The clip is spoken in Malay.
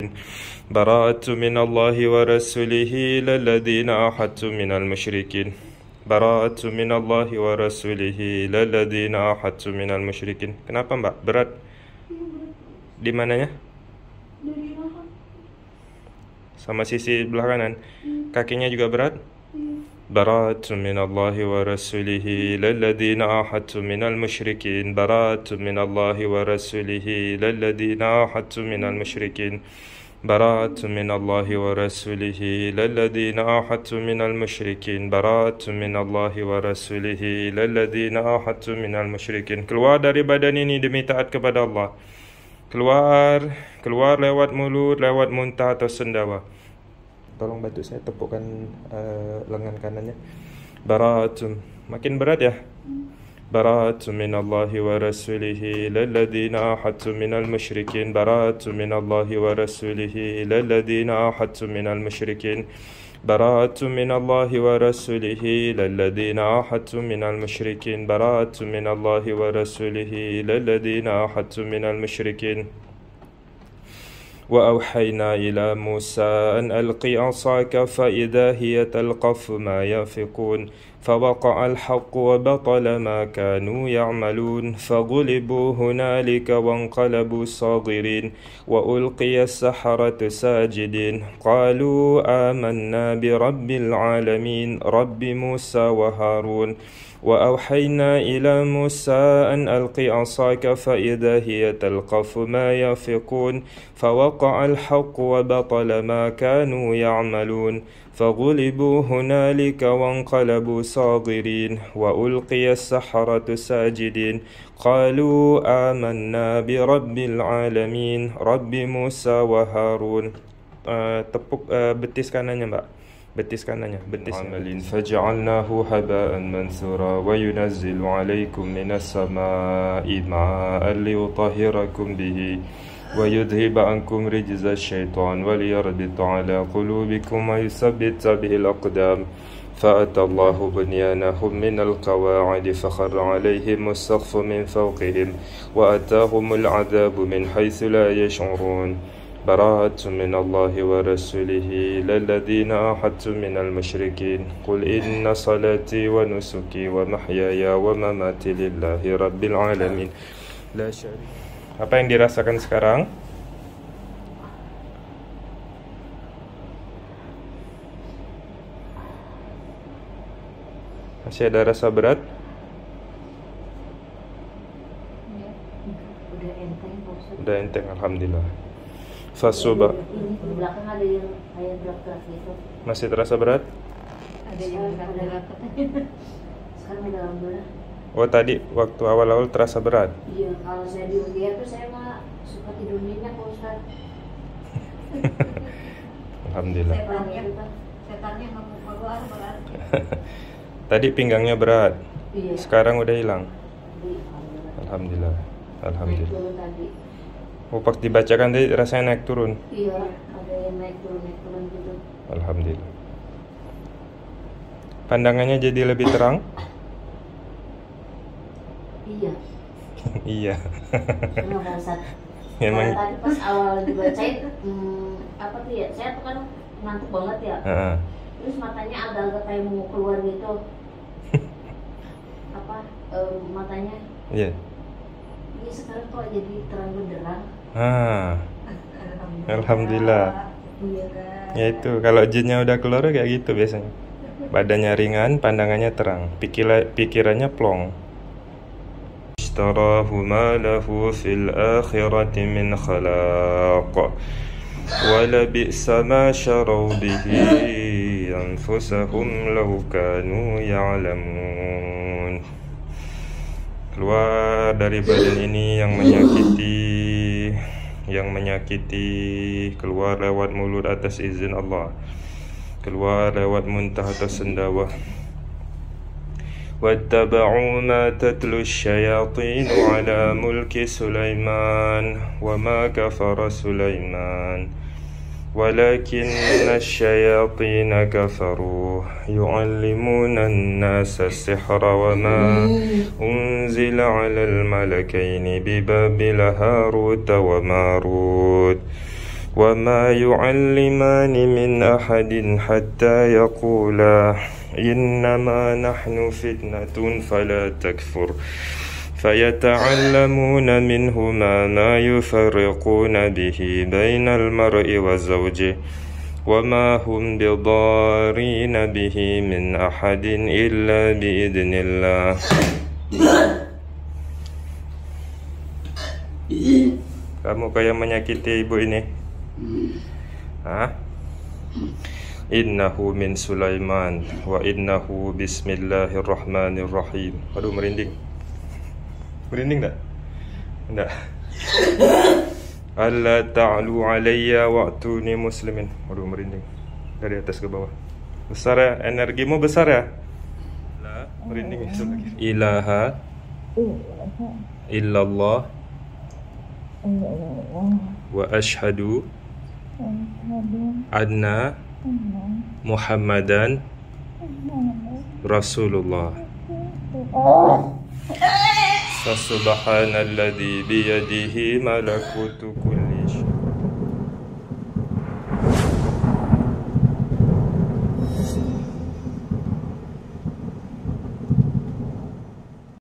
براءة من الله ورسوله إلى الذين عاهدتم من المشركين براءة من الله ورسوله إلى الذين عاهدتم من المشركين. Kenapa Mbak? Berat? Di mananya? Sama sisi belah kanan. Kakinya juga berat? براءة من الله ورسوله إلى الذين عاهدتم من المشركين براءة من الله ورسوله إلى الذين عاهدتم من المشركين براءة من الله ورسوله إلى الذين عاهدتم من المشركين براءة من الله ورسوله إلى الذين عاهدتم من المشركين. Keluar dari badan ini demi taat kepada Allah. Keluar lewat mulut, lewat muntah atau sendawa. Tolong bantu saya tepukkan lengan kanannya. Bara'atum. Makin berat ya. Bara'atum minallahi wa rasulihi ila alladhina ahadtum minal musyrikin. Bara'atum minallahi wa rasulihi ila alladhina ahadtum minal musyrikin. Bara'atum minallahi wa rasulihi ila alladhina ahadtum minal musyrikin. Bara'atum minallahi wa rasulihi ila alladhina ahadtum minal musyrikin. وأوحينا إلى موسى أن ألقي عصاك فإذا هي تلقف ما يأفكون فوقع الحق وبطل ما كانوا يعملون فغلبوا هنالك وانقلبوا صاغرين وألقي السحرة ساجدين قالوا آمنا برب العالمين رب موسى وهارون وأوحينا إلى موسى أن ألقي عصاك فإذا هي تلقف ما يأفكون فوقع الحق وبطل ما كانوا يعملون فغلبوا هنالك وانقلبوا صاغرين وألقي السحرة ساجدين قالوا آمنا برب العالمين رب موسى وهارون. Tepuk betis kanannya Mbak. Betis kanannya, betis. Amalin faj'alnahu haba'an mansura wa yunazzilu 'alaykum minas samaa'i ma'an liyutahhirakum bihi wa yudhhiba 'ankum rijza asy-syaitan wa liyarbita 'ala qulubikum wa yuthabbita bihi al-aqdam. فأتى الله بنيانهم من القواعد فخر عليهم السقف من فوقهم وأتاهم العذاب من حيث لا يشعرون. براءة من الله ورسوله إلى الذين عاهدتم من المشركين قل إن صلاتي ونسكي ومحياي ومماتي لله رب العالمين لا شريك. Apa yang dirasakan sekarang? Masih ada rasa berat? Udah enteng, alhamdulillah. Fasuba. Di belakang ada yang kayak berat-berat gitu. Masih terasa berat? Ada yang berat-berat. Sekarang udah alhamdulillah. Oh tadi waktu awal-awal terasa berat? Iya, kalau saya di UGR tuh saya mah suka tidur nyenyak Pak Ustaz. Alhamdulillah. Setannya mau berat. Tadi pinggangnya berat. Iya. Sekarang udah hilang. Alhamdulillah. Alhamdulillah. Naik turun tadi. Oh, pas dibacakan tadi rasanya naik turun. Iya, ada yang naik turun gitu. Alhamdulillah. Pandangannya jadi lebih terang? Iya. Iya. Kenapa Ustaz? Memang. Tadi pas awal dibacain, apa tuh ya? Saya tuh kan ngantuk banget ya. Terus matanya agak-agak kayak mau keluar gitu. Matanya? Iya. Iya, sekarang kok jadi terang benderang. Alhamdulillah. Iya kan. Ya itu kalau jinnya udah keluar kayak gitu biasanya. Badannya ringan, pandangannya terang, pikirannya plong. Ishtarahu ma lahu fil akhirati min khalaq wa la bi'sa ma syaraw bihi anfusahum law kanu ya'lamun. Keluar dari badan ini yang menyakiti, keluar lewat mulut atas izin Allah, keluar lewat muntah atau sendawa. واتبعوا ما تتلو الشياطين على ملك سليمان وما كفر سليمان ولكن الشياطين كفروا يعلمون الناس السحر وما أنزل على الملكين ببابل هاروت وماروت وما يعلمان من أحد حتى يقولا إنما نحن فتنة فلا تكفر فيتعلمون منهما ما يفرقون به بين المرء وزوجه وما هم بضارين به من أحد إلا بإذن الله. Kamu yang menyakiti ibu ini? Innahu min Sulaiman wa innahu bismillahirrahmanirrahim. Aduh, merinding. Merinding tak? Tak. Alla ta'lu alayya wa'tuni muslimin. Aduh, merinding. Dari atas ke bawah. Besar ya? Energimu besar ya? Merinding itu lagi. Ilaha illallah wa ashhadu anna Muhammadan Rasulullah. Fasubhanalladzi biyadihi malakutu